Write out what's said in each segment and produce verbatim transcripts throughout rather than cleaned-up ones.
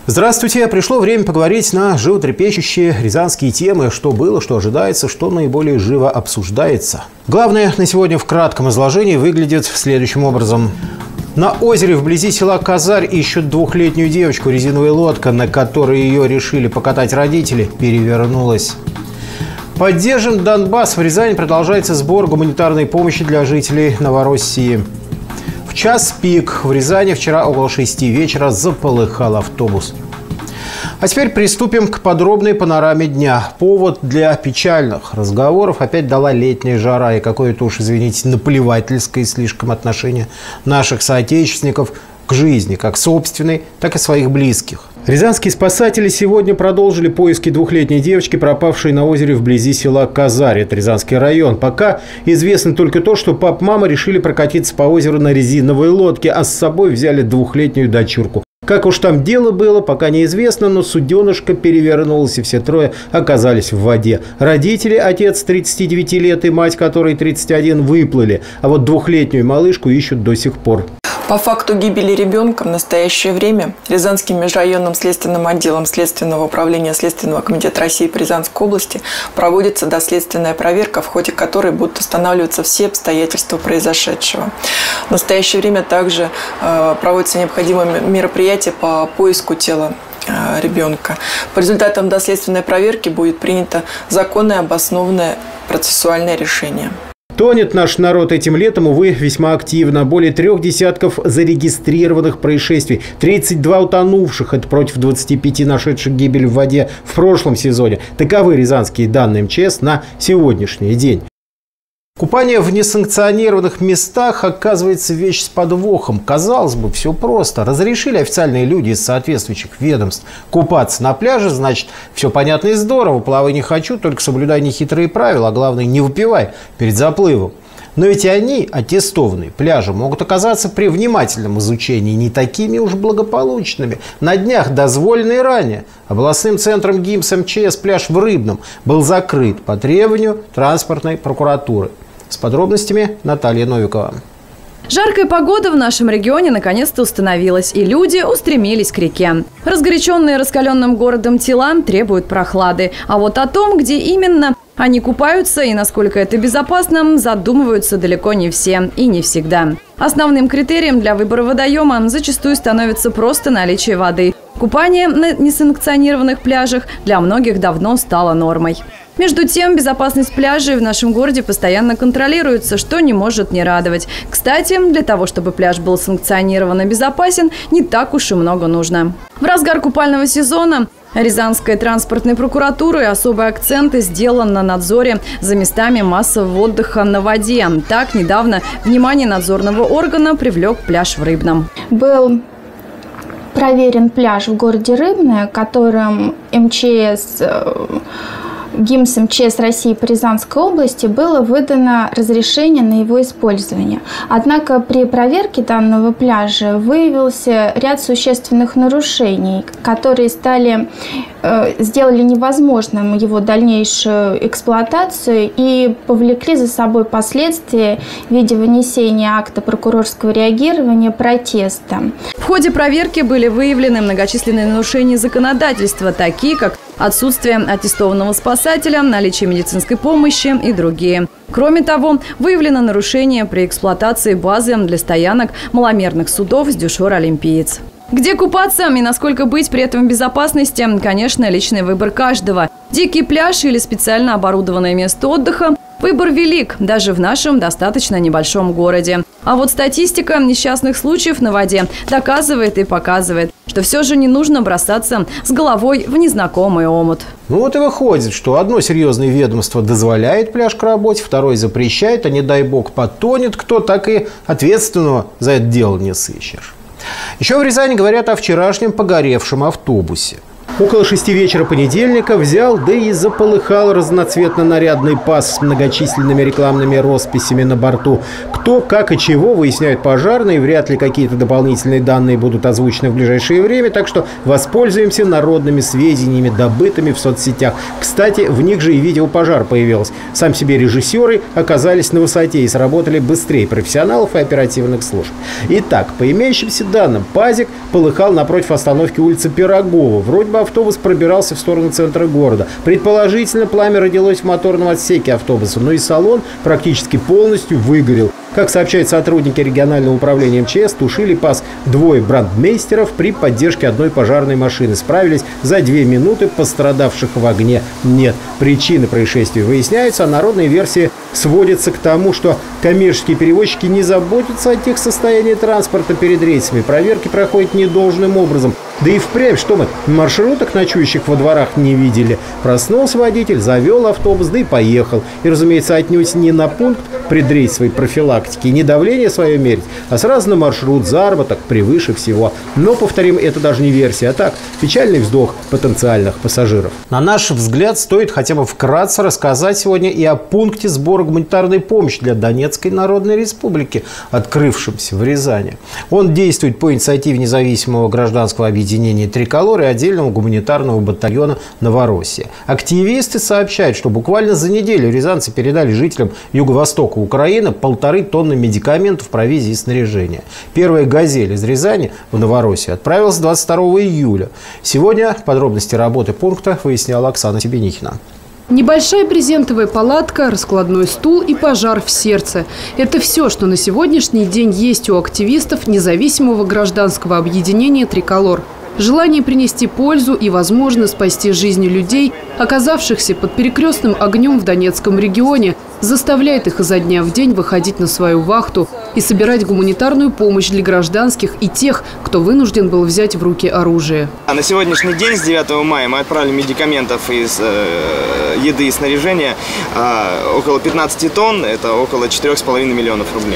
Здравствуйте! Пришло время поговорить на животрепещущие рязанские темы. Что было, что ожидается, что наиболее живо обсуждается. Главное на сегодня в кратком изложении выглядит следующим образом. На озере вблизи села Казарь ищут двухлетнюю девочку. Резиновая лодка, на которой ее решили покатать родители, перевернулась. Поддержан Донбасс. В Рязани продолжается сбор гуманитарной помощи для жителей Новороссии. В час пик в Рязани вчера около шести вечера заполыхал автобус. А теперь приступим к подробной панораме дня. Повод для печальных разговоров опять дала летняя жара и какое-то уж, извините, наплевательское слишком отношение наших соотечественников к жизни, как собственной, так и своих близких. Рязанские спасатели сегодня продолжили поиски двухлетней девочки, пропавшей на озере вблизи села Казарь, это Рязанский район. Пока известно только то, что папа-мама решили прокатиться по озеру на резиновой лодке, а с собой взяли двухлетнюю дочурку. Как уж там дело было, пока неизвестно, но суденышко перевернулось, и все трое оказались в воде. Родители, отец тридцати девяти лет и мать, которой тридцать один, выплыли, а вот двухлетнюю малышку ищут до сих пор. По факту гибели ребенка в настоящее время Рязанским межрайонным следственным отделом Следственного управления Следственного комитета России по Рязанской области проводится доследственная проверка, в ходе которой будут устанавливаться все обстоятельства произошедшего. В настоящее время также э, проводятся необходимые мероприятия по поиску тела э, ребенка. По результатам доследственной проверки будет принято законное, обоснованное процессуальное решение. Тонет наш народ этим летом, увы, весьма активно. Более трех десятков зарегистрированных происшествий. тридцать два утонувших. Это против двадцати пяти нашедших гибель в воде в прошлом сезоне. Таковы рязанские данные эм че эс на сегодняшний день. Купание в несанкционированных местах оказывается вещь с подвохом. Казалось бы, все просто. Разрешили официальные люди из соответствующих ведомств купаться на пляже, значит, все понятно и здорово. Плавай не хочу, только соблюдай нехитрые правила, а главное, не выпивай перед заплывом. Но ведь и они, аттестованные пляжи, могут оказаться при внимательном изучении не такими уж благополучными. На днях, дозволенный ранее, областным центром ГИМС эм че эс пляж в Рыбном был закрыт по требованию транспортной прокуратуры. С подробностями Наталья Новикова. Жаркая погода в нашем регионе наконец-то установилась, и люди устремились к реке. Разгоряченные раскаленным городом тела требуют прохлады. А вот о том, где именно они купаются и насколько это безопасно, задумываются далеко не все и не всегда. Основным критерием для выбора водоема зачастую становится просто наличие воды. Купание на несанкционированных пляжах для многих давно стало нормой. Между тем, безопасность пляжей в нашем городе постоянно контролируется, что не может не радовать. Кстати, для того, чтобы пляж был санкционирован и безопасен, не так уж и много нужно. В разгар купального сезона Рязанской транспортной прокуратурой особый акцент сделан на надзоре за местами массового отдыха на воде. Так, недавно внимание надзорного органа привлек пляж в Рыбном. Был проверен пляж в городе Рыбное, которым эм че эс... ГИМС эм че эс России по Рязанской области было выдано разрешение на его использование. Однако при проверке данного пляжа выявился ряд существенных нарушений, которые стали, э, сделали невозможным его дальнейшую эксплуатацию и повлекли за собой последствия в виде вынесения акта прокурорского реагирования протеста. В ходе проверки были выявлены многочисленные нарушения законодательства, такие как отсутствие аттестованного спасателя, наличие медицинской помощи и другие. Кроме того, выявлено нарушение при эксплуатации базы для стоянок маломерных судов с дюшор «Олимпиец». Где купаться и насколько быть при этом в безопасности, конечно, личный выбор каждого. Дикий пляж или специально оборудованное место отдыха – выбор велик, даже в нашем достаточно небольшом городе. А вот статистика несчастных случаев на воде доказывает и показывает, что все же не нужно бросаться с головой в незнакомый омут. Ну вот и выходит, что одно серьезное ведомство дозволяет пляж к работе, второе запрещает, а не дай бог потонет кто, так и ответственного за это дело не сыщешь. Еще в Рязани говорят о вчерашнем погоревшем автобусе. Около шести вечера понедельника взял, да и заполыхал разноцветно-нарядный пас с многочисленными рекламными росписями на борту. Кто, как и чего выясняют пожарные. Вряд ли какие-то дополнительные данные будут озвучены в ближайшее время, так что воспользуемся народными сведениями, добытыми в соцсетях. Кстати, в них же и видео пожар появилось. Сам себе режиссеры оказались на высоте и сработали быстрее профессионалов и оперативных служб. Итак, по имеющимся данным, пазик полыхал напротив остановки улицы Пирогова. Вроде бы автобус пробирался в сторону центра города. Предположительно, пламя родилось в моторном отсеке автобуса, но и салон практически полностью выгорел. Как сообщают сотрудники регионального управления МЧС, тушили пас двое брандмейстеров при поддержке одной пожарной машины. Справились за две минуты, пострадавших в огне нет. Причины происшествия выясняются, а народная версия сводится к тому, что коммерческие перевозчики не заботятся о техсостоянии транспорта перед рейсами. Проверки проходят недолжным образом. Да и впрямь, что мы маршруток, ночующих во дворах, не видели. Проснулся водитель, завел автобус, да и поехал. И, разумеется, отнюдь не на пункт предрейсовой профилактики, не давление свое мерить, а сразу на маршрут, заработок превыше всего. Но, повторим, это даже не версия, а так, печальный вздох потенциальных пассажиров. На наш взгляд, стоит хотя бы вкратце рассказать сегодня и о пункте сбора гуманитарной помощи для Донецкой Народной Республики, открывшемся в Рязани. Он действует по инициативе независимого гражданского объединения «Триколор» и отдельного гуманитарного батальона «Новороссия». Активисты сообщают, что буквально за неделю рязанцы передали жителям Юго-Востока Украины полторы тонны медикаментов, провизии и снаряжения. Первая «Газель» из Рязани в Новороссию отправилась двадцать второго июля. Сегодня подробности работы пункта выясняла Оксана Себенихина. Небольшая брезентовая палатка, раскладной стул и пожар в сердце. Это все, что на сегодняшний день есть у активистов независимого гражданского объединения «Триколор». Желание принести пользу и, возможно, спасти жизни людей, оказавшихся под перекрестным огнем в Донецком регионе, заставляет их изо дня в день выходить на свою вахту и собирать гуманитарную помощь для гражданских и тех, кто вынужден был взять в руки оружие. А на сегодняшний день, с девятого мая, мы отправили медикаментов из э, еды и снаряжения э, около пятнадцати тонн, это около четырёх с половиной миллионов рублей.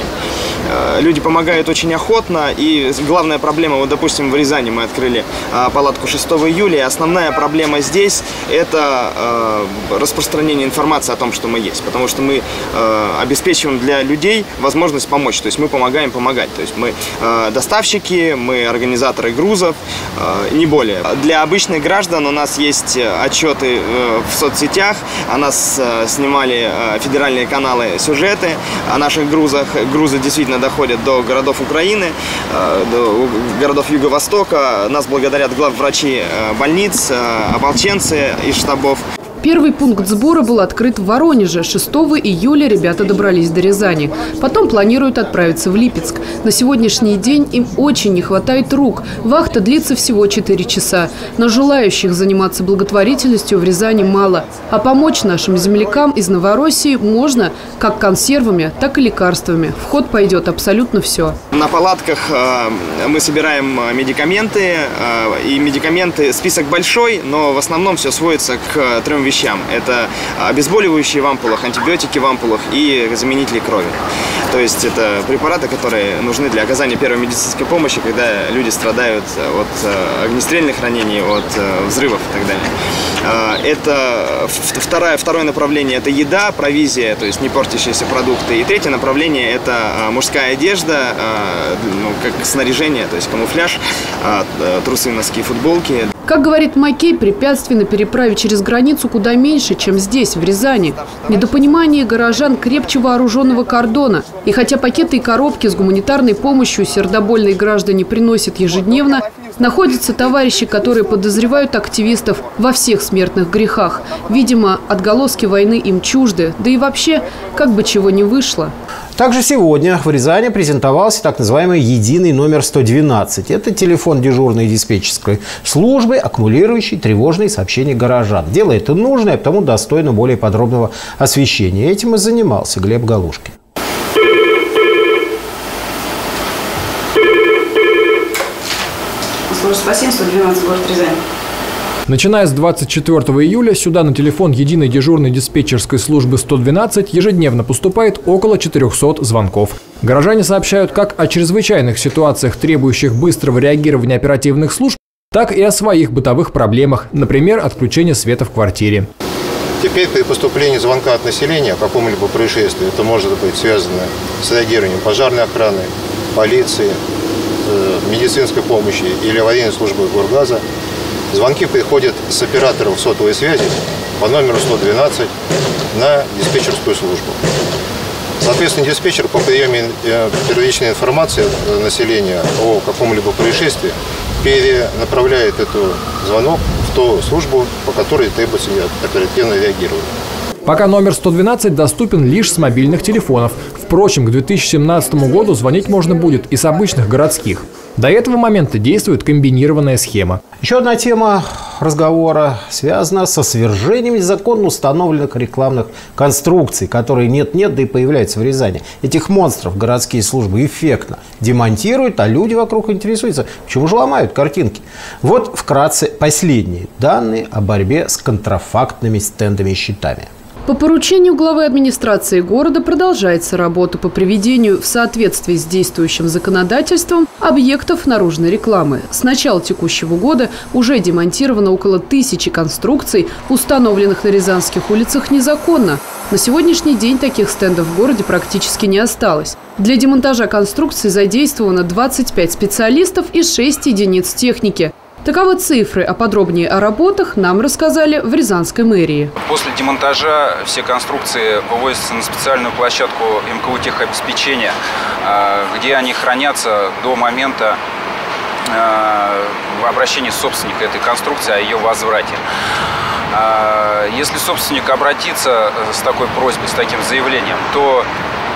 Э, люди помогают очень охотно, и главная проблема, вот, допустим, в Рязани мы открыли э, палатку шестого июля, и основная проблема здесь – это э, распространение информации о том, что мы есть, потому что мы э, обеспечиваем для людей возможность помочь. То есть мы помогаем помогать. То есть мы э, доставщики, мы организаторы грузов, э, не более. Для обычных граждан у нас есть отчеты э, в соцсетях. О нас э, снимали э, федеральные каналы сюжеты о наших грузах. Грузы действительно доходят до городов Украины, э, до городов Юго-Востока. Нас благодарят главврачи э, больниц, э, ополченцы из штабов. Первый пункт сбора был открыт в Воронеже. шестого июля ребята добрались до Рязани. Потом планируют отправиться в Липецк. На сегодняшний день им очень не хватает рук. Вахта длится всего четыре часа. Но желающих заниматься благотворительностью в Рязани мало. А помочь нашим землякам из Новороссии можно как консервами, так и лекарствами. В ход пойдет абсолютно все. На палатках э, мы собираем медикаменты. Э, и медикаменты, список большой, но в основном все сводится к трем вещам. Это обезболивающие в ампулах, антибиотики в ампулах и заменители крови. То есть это препараты, которые нужны для оказания первой медицинской помощи, когда люди страдают от огнестрельных ранений, от взрывов и так далее. Это второе, второе направление – это еда, провизия, то есть не портящиеся продукты. И третье направление – это мужская одежда, ну, как снаряжение, то есть камуфляж, трусы, носки, футболки. Как говорит Макей, препятствий на переправе через границу куда меньше, чем здесь, в Рязани. Недопонимание горожан крепче вооруженного кордона. И хотя пакеты и коробки с гуманитарной помощью сердобольные граждане приносят ежедневно, находятся товарищи, которые подозревают активистов во всех смертных грехах. Видимо, отголоски войны им чужды. Да и вообще, как бы чего не вышло. Также сегодня в Рязани презентовался так называемый единый номер сто двенадцать. Это телефон дежурной диспетчерской службы, аккумулирующий тревожные сообщения горожан. Дело это нужное, а потому достойно более подробного освещения. Этим и занимался Глеб Галушкин. Служба спасения сто двенадцать, город Рязань. Начиная с двадцать четвёртого июля сюда на телефон единой дежурной диспетчерской службы сто двенадцать ежедневно поступает около четырёхсот звонков. Горожане сообщают как о чрезвычайных ситуациях, требующих быстрого реагирования оперативных служб, так и о своих бытовых проблемах, например, отключение света в квартире. Теперь при поступлении звонка от населения о каком-либо происшествии, это может быть связано с реагированием пожарной охраны, полиции, медицинской помощи или аварийной службы Горгаза, звонки приходят с операторов сотовой связи по номеру сто двенадцать на диспетчерскую службу. Соответственно, диспетчер по приеме первичной информации населения о каком-либо происшествии перенаправляет этот звонок в ту службу, по которой требуется оперативное реагирование. Пока номер сто двенадцать доступен лишь с мобильных телефонов. Впрочем, к две тысячи семнадцатому году звонить можно будет и с обычных городских. До этого момента действует комбинированная схема. Еще одна тема разговора связана со свержением незаконно установленных рекламных конструкций, которые нет-нет, да и появляются в Рязани. Этих монстров городские службы эффектно демонтируют, а люди вокруг интересуются, почему же ломают картинки. Вот вкратце последние данные о борьбе с контрафактными стендами и щитами. По поручению главы администрации города продолжается работа по приведению в соответствии с действующим законодательством объектов наружной рекламы. С начала текущего года уже демонтировано около тысячи конструкций, установленных на рязанских улицах незаконно. На сегодняшний день таких стендов в городе практически не осталось. Для демонтажа конструкций задействовано двадцать пять специалистов и шесть единиц техники. Таковы цифры, а подробнее о работах нам рассказали в Рязанской мэрии. После демонтажа все конструкции вывозятся на специальную площадку эм ка у техобеспечения, где они хранятся до момента обращения собственника этой конструкции о ее возврате. Если собственник обратится с такой просьбой, с таким заявлением, то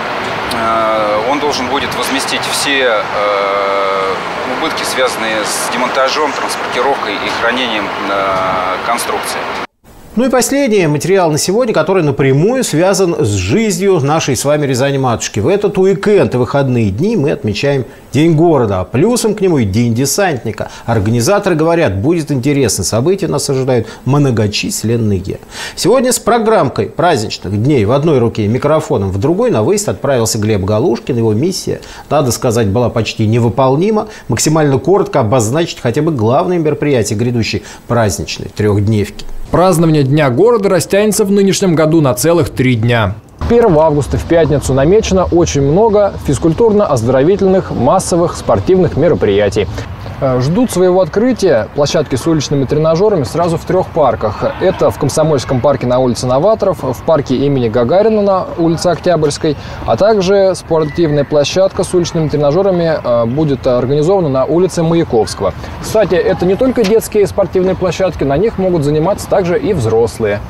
он должен будет возместить все убытки, связанные с демонтажом, транспортировкой и хранением конструкции. Ну и последний материал на сегодня, который напрямую связан с жизнью нашей с вами Рязани-матушки. В этот уикенд и выходные дни мы отмечаем День города, а плюсом к нему и День десантника. Организаторы говорят, будет интересно, события нас ожидают многочисленные. Сегодня с программкой праздничных дней в одной руке и микрофоном в другой на выезд отправился Глеб Галушкин. Его миссия, надо сказать, была почти невыполнима. Максимально коротко обозначить хотя бы главные мероприятия грядущей праздничной трехдневки. Празднование Дня города растянется в нынешнем году на целых три дня. первого августа в пятницу намечено очень много физкультурно-оздоровительных массовых спортивных мероприятий. Ждут своего открытия площадки с уличными тренажерами сразу в трех парках. Это в Комсомольском парке на улице Новаторов, в парке имени Гагарина на улице Октябрьской, а также спортивная площадка с уличными тренажерами будет организована на улице Маяковского. Кстати, это не только детские спортивные площадки, на них могут заниматься также и взрослые.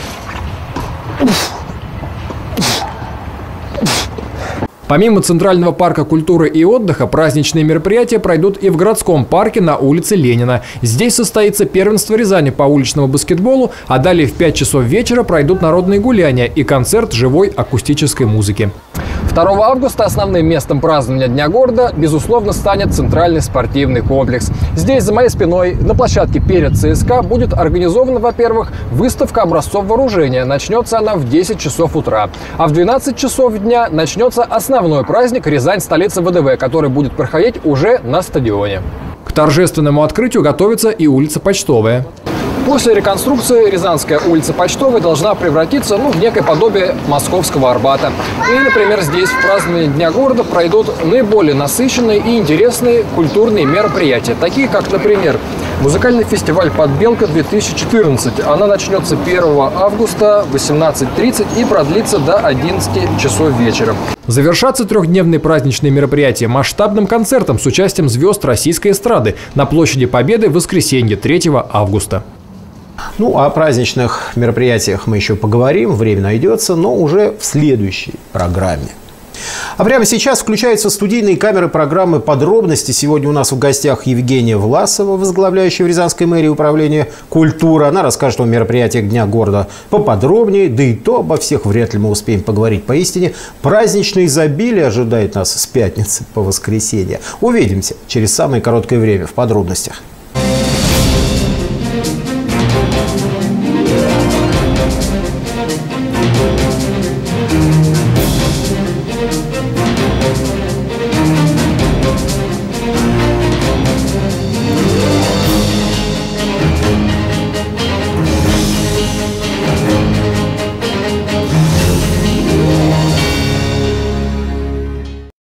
Помимо Центрального парка культуры и отдыха, праздничные мероприятия пройдут и в городском парке на улице Ленина. Здесь состоится первенство Рязани по уличному баскетболу, а далее в пять часов вечера пройдут народные гуляния и концерт живой акустической музыки. второго августа основным местом празднования Дня города, безусловно, станет Центральный спортивный комплекс. Здесь, за моей спиной, на площадке перед ЦСКА, будет организована, во-первых, выставка образцов вооружения. Начнется она в десять часов утра. А в двенадцать часов дня начнется основной праздник «Рязань – столица вэ дэ вэ», который будет проходить уже на стадионе. К торжественному открытию готовится и улица Почтовая. После реконструкции Рязанская улица Почтовая должна превратиться ну, в некое подобие московского Арбата. И, например, здесь в праздновании Дня города пройдут наиболее насыщенные и интересные культурные мероприятия, такие как, например, музыкальный фестиваль «Подбелка-две тысячи четырнадцать». Она начнется первого августа в восемнадцать тридцать и продлится до одиннадцати часов вечера. Завершатся трехдневные праздничные мероприятия масштабным концертом с участием звезд российской эстрады на площади Победы в воскресенье третьего августа. Ну, о праздничных мероприятиях мы еще поговорим, время найдется, но уже в следующей программе. А прямо сейчас включаются студийные камеры программы «Подробности». Сегодня у нас в гостях Евгения Власова, возглавляющая в Рязанской мэрии управление культуры. Она расскажет о мероприятиях Дня города поподробнее, да и то обо всех вряд ли мы успеем поговорить. Поистине, праздничное изобилие ожидает нас с пятницы по воскресенье. Увидимся через самое короткое время в подробностях.